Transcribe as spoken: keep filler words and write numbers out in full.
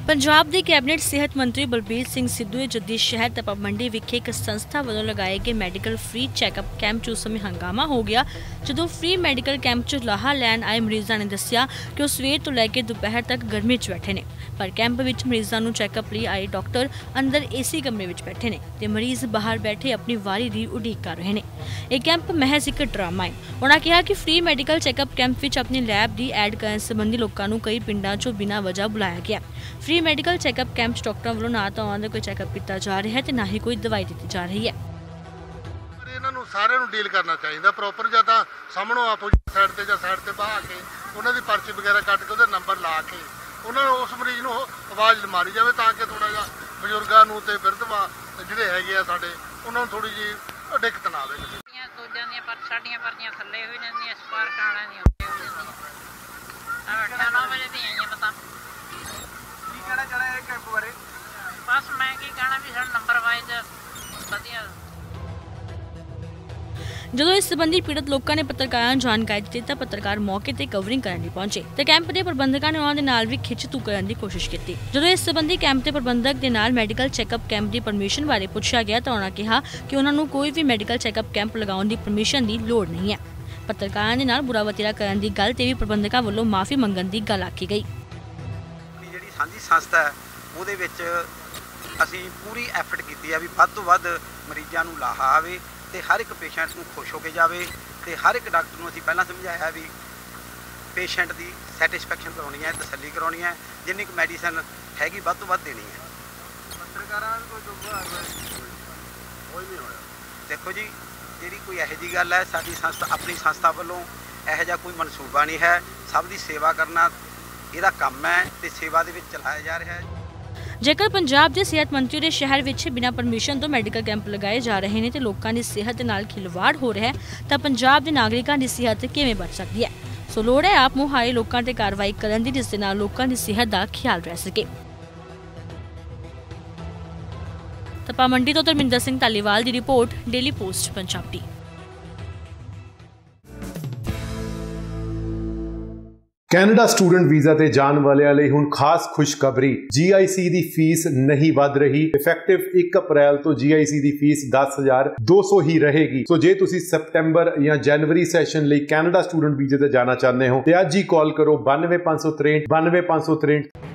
पंजाब के कैबिनेट सेहत मंत्री बलबीर सिंह सिद्धू ने जद्दी शहर तपा मंडी विखे एक संस्था वालों लगाए गए मैडिकल फ्री चैकअप कैंप च उस समय हंगामा हो गया जदों फ्री मैडिकल कैंप च लाहा लैन आए मरीजों ने दस्सिया कि वो सवेर तो लैके दोपहर तक गर्मी च बैठे ने, पर कैंप विच मरीजों नूं चैकअप लई आए डॉक्टर अंदर एसी कमरे विच बैठे ने ते मरीज बाहर बैठे अपनी वारी दी उड़ीक कर रहे ने। यह कैंप महज एक ड्रामा है। उन्होंने कहा कि फ्री मैडिकल चैकअप कैंप विच अपनी लैब की ऐड करने संबंधी लोगों को कई पिंडों चों बिना वजह बुलाया गया। फ्री मैडिकल चैकअप कैंप डॉक्टरों वालों ना तो उन्होंने कोई चैकअप किया जा रहा है तो ना ही कोई दवाई दी जा रही है। इन्होंने सारे डील करना चाहिए प्रॉपर, या तो सामनों अपोजिट साइड से या साइड से बहा के उन्होंने पर्ची वगैरह कट के उहदा नंबर ला के उन्होंने उस मरीज को आवाज़ मारी जाए ताकि थोड़ा जा बजुर्गों ते बिरधवा जिहड़े हैगे आ साडे उन्होंने थोड़ी जी दिक्कत ना आवे। दूजां दी पर साडीਆਂ पर्चियां थੱਲੇ हो ਜਾਂਦੀਆਂ ਸਪਾਰਕ ਆਣਾ ਨਹੀਂ आठ नौ बजे दी आईਆਂ पता की कहना चाहना है कैंप बारे। बस मैं की कहना भी साडा नंबर वाइज वधिया। जदों इस संबंधी पीड़ित लोगों ने पत्रकारों जानकारी दी तो पत्रकार मौके ते कवरिंग करने पहुंचे तो कैंप के प्रबंधकों ने उन्होंने नाल भी खिच तू करने की कोशिश की। जदों इस संबंधी कैंप के प्रबंधक के नाल मैडिकल चैकअप कैंप की परमिशन बारे पूछा गया तो उन्होंने कहा कि उन्होंने कोई भी मैडिकल चैकअप कैंप लगाने की परमिशन की लोड़ नहीं है। पत्रकारों के नाल बुरा वतीरा करने की गल ते भी प्रबंधकों वालों माफी मंगण की गल आखी गई। जिहड़ी सांझी संस्था है ਉਹਦੇ ਵਿੱਚ ਅਸੀਂ पूरी एफर्ट की है भी ਵੱਧ ਤੋਂ ਵੱਧ ਮਰੀਜ਼ਾਂ ਨੂੰ ਲਾਹਾ ਆਵੇ ਤੇ हर एक पेशेंट ਨੂੰ खुश हो के जाए तो हर एक डॉक्टर ਨੂੰ ਅਸੀਂ ਪਹਿਲਾਂ ਸਮਝਾਇਆ भी पेशेंट की सैटिस्फैक्शन करानी है, तसल्ली करानी है, जिन्नी कुछ मैडिसन हैगी ਵੱਧ ਤੋਂ ਵੱਧ देनी है। पत्रकारां कोई कोई नहीं होया। देखो जी जी कोई यह जी गल है साडी संस्था अपनी संस्था वालों यह जा कोई मनसूबा नहीं है, सब की सेवा करना इहदा काम है ते सेवा दे विच चलाया जा रहा है। जेकर पंजाब के सेहत मंत्री ने शहर विच बिना परमिशन तो मैडिकल कैंप लगाए जा रहे हैं तो लोगों की सेहत नाल खिलवाड़ हो रहा है तो पंजाब के नागरिकों की सेहत किवें बच सकती है। सो लोड़ है आप मुहारे लोगों ते कार्रवाई करन दी जिस दे नाल लोगों की सेहत का ख्याल रह सके। तपा मंडी तो धर्मिंदर सिंह धालीवाल की report, daily post Punjabi. Canada student visa ते जाण वालियां लई हुण खास खुशखबरी, जी आई सी दी फीस नहीं वध रही। इफेक्टिव एक अप्रैल तो जी आई सी दी फीस दस हज़ार दो सौ ही रहेगी। सो जे तुसी सितंबर या जनवरी सैशन लई कैनेडा स्टूडेंट वीज़े ते जाना चाहते हो तो अज ही कॉल करो बानवे पांच सौ त्रेंठ बानवे पांच सौ त्रेंठ।